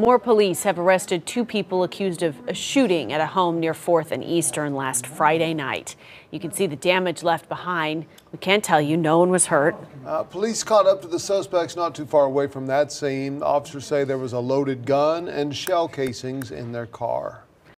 More police have arrested two people accused of a shooting at a home near 4th and Eastern last Friday night. You can see the damage left behind. We can't tell you, no one was hurt. Police caught up to the suspects not too far away from that scene. Officers say there was a loaded gun and shell casings in their car.